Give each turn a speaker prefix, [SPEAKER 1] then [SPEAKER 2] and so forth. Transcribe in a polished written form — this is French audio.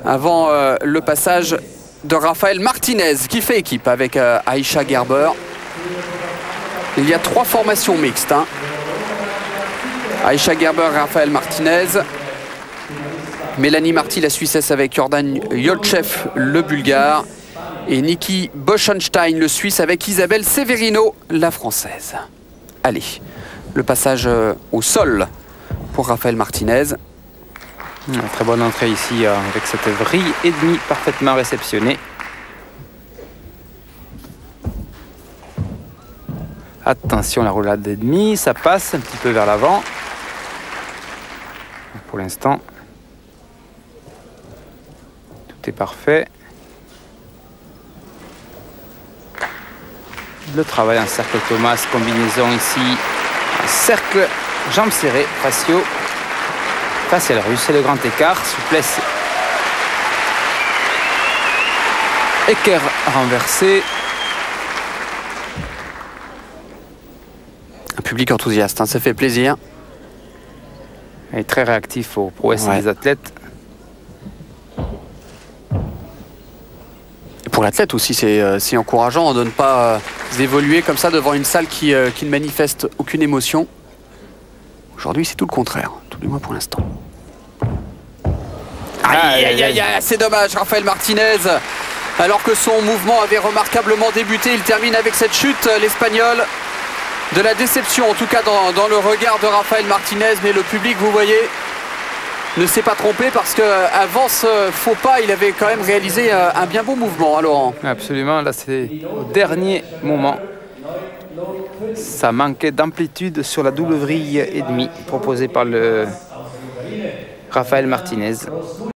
[SPEAKER 1] avant le passage de Rafael Martinez qui fait équipe avec Aïcha Gerber. Il y a 3 formations mixtes. Aïcha Gerber, Rafael Martinez. Mélanie Marty, la Suissesse, avec Jordan Yolchev, le Bulgare. Et Niki Boschenstein, le Suisse, avec Isabelle Severino, la Française. Allez, le passage au sol pour Rafael Martinez.
[SPEAKER 2] Une très bonne entrée ici avec cette vrille et demie parfaitement réceptionnée. Attention, la roulade et demie, ça passe un petit peu vers l'avant. Pour l'instant, tout est parfait. Le travail en cercle Thomas, combinaison ici, un cercle, jambes serrées, facial russe, et le grand écart, souplesse, équerre renversé.
[SPEAKER 1] Un public enthousiaste, ça fait plaisir.
[SPEAKER 2] Et très réactif aux prouesses des athlètes.
[SPEAKER 1] Et pour l'athlète aussi, c'est encourageant de ne pas évoluer comme ça devant une salle qui ne manifeste aucune émotion. Aujourd'hui, c'est tout le contraire, tout du moins pour l'instant. Aïe, aïe, aïe, aïe, c'est dommage, Rafael Martinez. Alors que son mouvement avait remarquablement débuté, il termine avec cette chute, l'Espagnol. De la déception, en tout cas dans le regard de Rafael Martinez, mais le public, vous voyez, ne s'est pas trompé parce qu'avant ce faux pas, il avait quand même réalisé un bien beau mouvement, Laurent.
[SPEAKER 2] Absolument, là c'est au dernier moment. Ça manquait d'amplitude sur la double vrille et demie proposée par le Rafael Martinez.